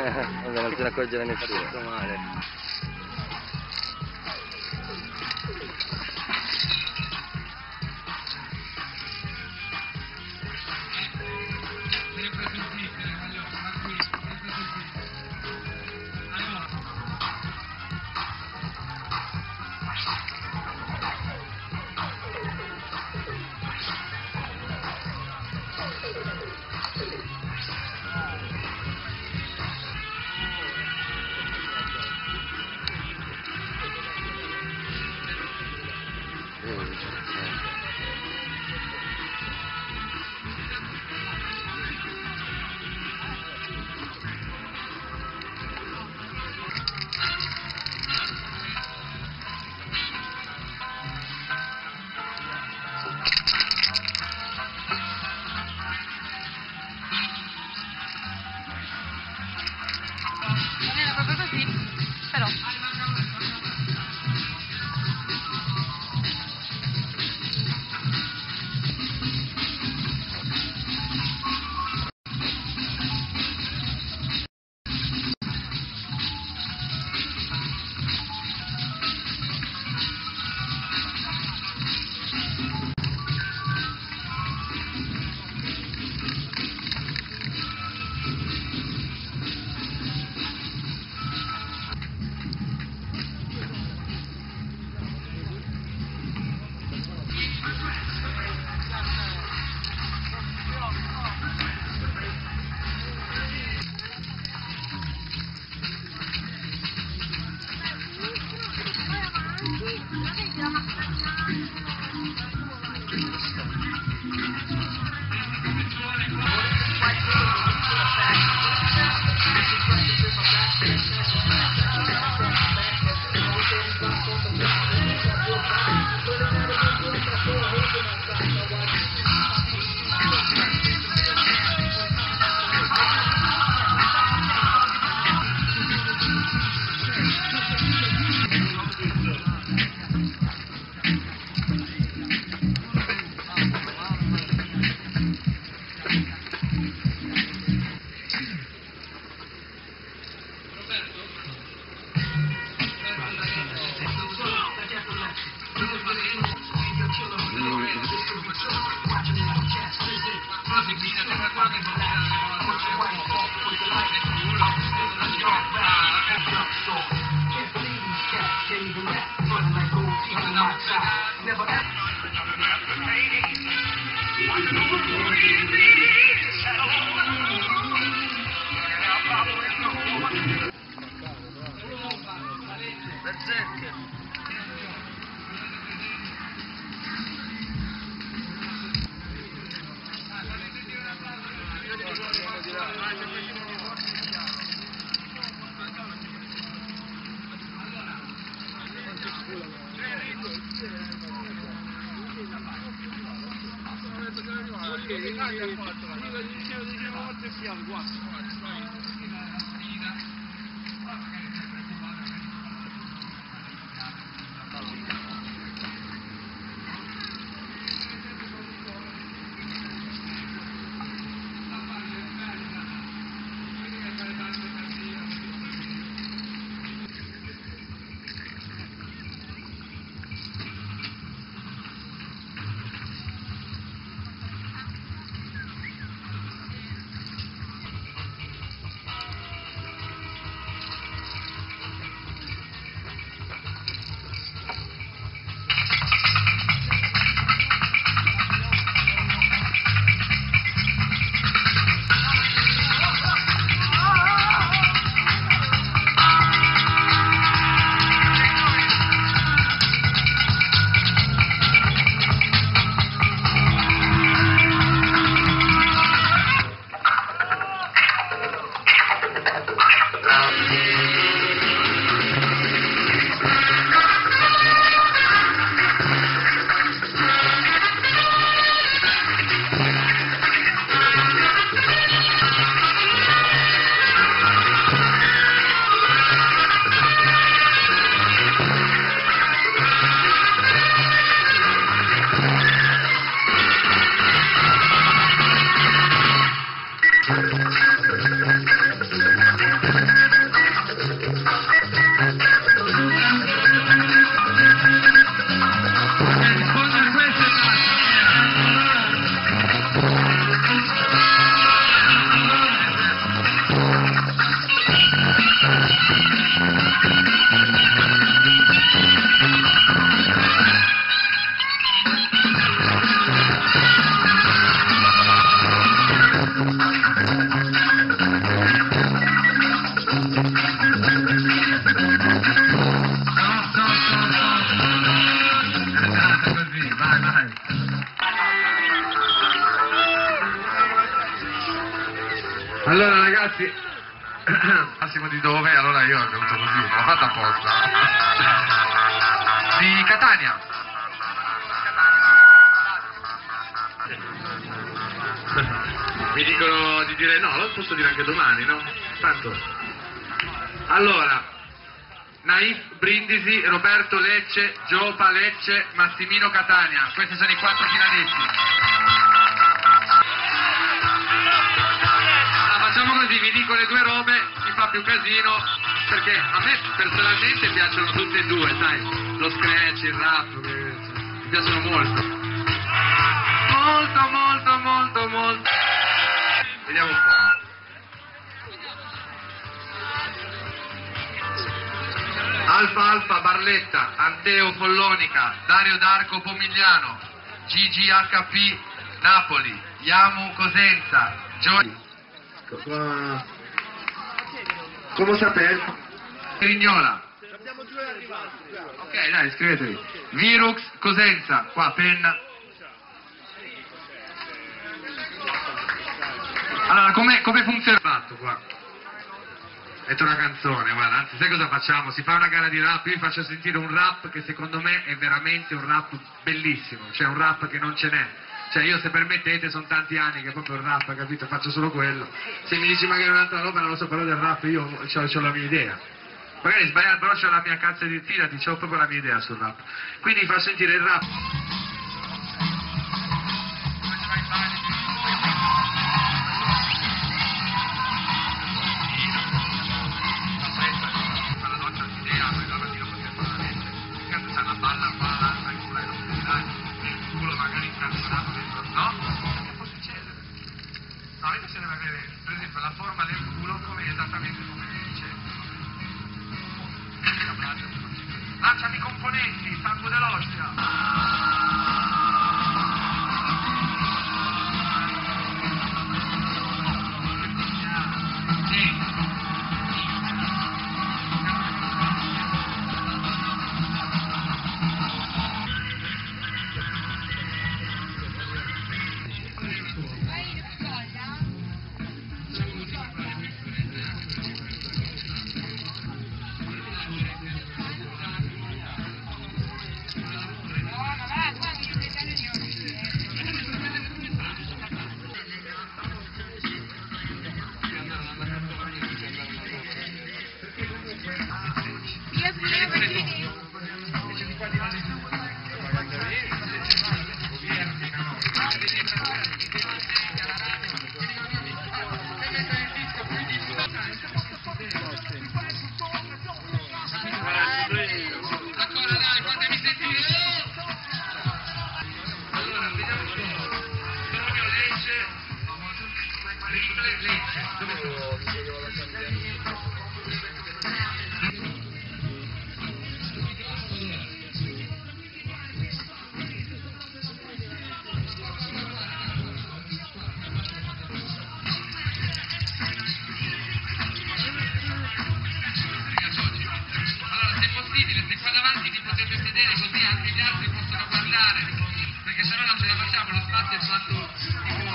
Vabbè, non se ne accorgerà nessuno. Fatto male. Non era proprio così, però. Thank you. Allora ragazzi, Massimo di dove? Allora io ho venuto così, l'ho fatta apposta. Di Catania. Mi dicono di dire no, lo posso dire anche domani, no? Tanto. Allora, Naif Brindisi, Roberto Lecce, Giopa Lecce, Massimino Catania. Questi sono i 4 finalisti. Facciamo così, vi dico le due robe, mi fa più casino, perché a me personalmente piacciono tutte e due, sai, lo scratch, il rap, mi piacciono molto. Molto. Vediamo un po'. Alfa Barletta, Anteo Follonica, Dario D'Arco Pomigliano, Gigi HP Napoli, Yamu Cosenza, Joy. Come sapete? Rignola. Ok, dai, iscrivetevi. Virux Cosenza, qua, penna. Allora, come funziona fatto qua? Metto una canzone, guarda, anzi, sai cosa facciamo? Si fa una gara di rap, io vi faccio sentire un rap che secondo me è veramente un rap bellissimo, cioè un rap che non ce n'è. Cioè io, se permettete, sono tanti anni che proprio il rap, capito? Faccio solo quello. Se mi dici magari un'altra roba, non lo so, però del rap io ho la mia idea. Magari sbagliato, però c'ho la mia cazzo di fidati, c'ho proprio la mia idea sul rap. Quindi vi faccio sentire il rap. Per esempio la forma del culo come esattamente come dice. Lanciami i componenti, sangue dell'ostia. Se qua davanti vi potete sedere così anche gli altri possono parlare, perché sennò non ce la facciamo, lo spazio è fatto